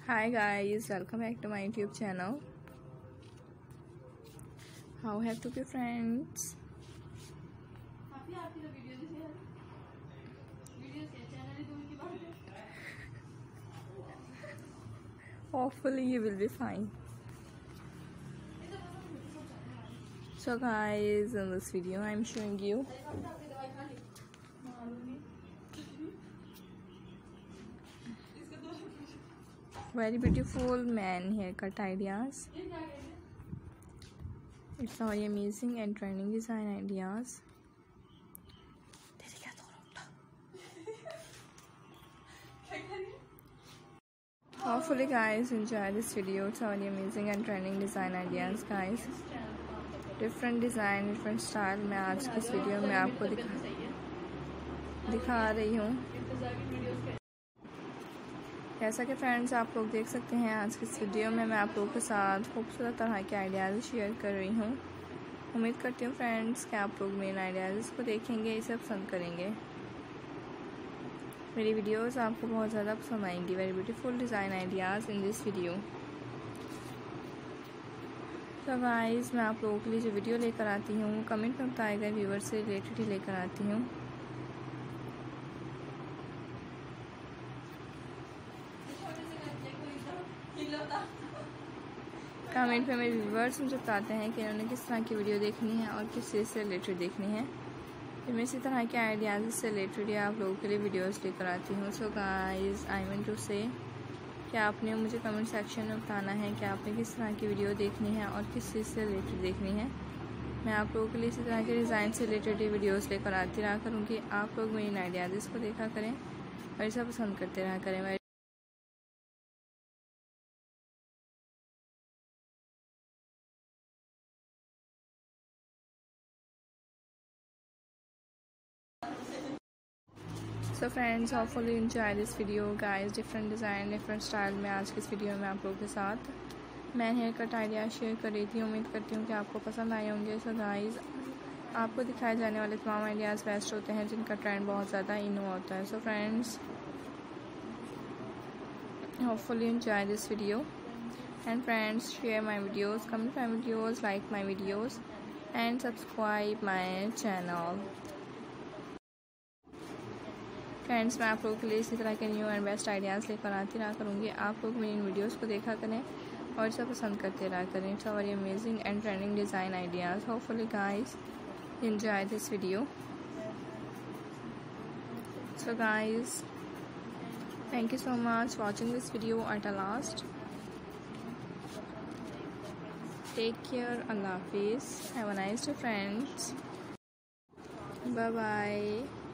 Hi guys, welcome back to my YouTube channel. How have to be friends? Hopefully you will be fine. So guys, in this video I'm showing you very beautiful man haircut ideas. It's all amazing and trending design ideas. Hopefully guys enjoy this video. It's all amazing and trending design ideas guys. Different design different style मैं आज की इस video में आपको दिखा रही हूँ। जैसा कि फ्रेंड्स आप लोग देख सकते हैं आज की इस वीडियो में मैं आप लोगों के साथ खूबसूरत तरह के आइडियाज़ शेयर कर रही हूँ। उम्मीद करती हूँ फ्रेंड्स कि आप लोग मेरे आइडियाज़ को देखेंगे, इसे पसंद करेंगे। मेरी वीडियोस आपको बहुत ज़्यादा पसंद आएंगी। Very beautiful design ideas in this video. तो गाइस मैं आप लोगों के लिए जो वीडियो लेकर आती हूँ कमेंट में बताए गए व्यूवर से रिलेटेड ही लेकर आती हूँ। कमेंट में मेरे व्यूवर्स मुझे बताते हैं कि उन्होंने किस तरह की वीडियो देखनी है और किस चीज़ से रिलेटेड देखनी है। फिर मैं इसी तरह के आइडियाज़ से रिलेटेड आप लोगों के लिए वीडियोस लेकर आती हूँ। So guys I want to say कि आपने मुझे कमेंट सेक्शन में बताना है कि आपने किस तरह की वीडियो देखनी है और किस चीज़ से रिलेटेड देखनी है। मैं आप लोगों के लिए इसी तरह के डिज़ाइन से रिलेटेड वीडियोस लेकर आती रहा करूँगी। आप लोग मेरे आइडियाज़ को देखा करें और इसे पसंद करते रहा करें। So friends hopefully enjoy this video guys. Different design different style में आज की इस वीडियो में आप लोगों के साथ मैं हेयर कट आइडिया शेयर कर रही थी। उम्मीद करती हूँ कि आपको पसंद आए होंगे। सो गाइस आपको दिखाए जाने वाले तमाम आइडियाज़ बेस्ट होते हैं जिनका ट्रेंड बहुत ज़्यादा इन होता है। So friends hopefully enjoy this video and friends share my videos, comment my videos, like my videos and subscribe my channel. Friends मैं आप लोगों के लिए इसी तरह के न्यू एंड बेस्ट आइडियाज़ लेकर आती रहा करूँगी। आप लोग मेरी इन वीडियोज़ को देखा करें और इसे पसंद करते रहा करें। It's very amazing and trending design ideas. Hopefully guys enjoy this video. So guys thank you so much watching this video at the last. Take care, अल्लाह हाफिज़, have a nice day friends, bye bye.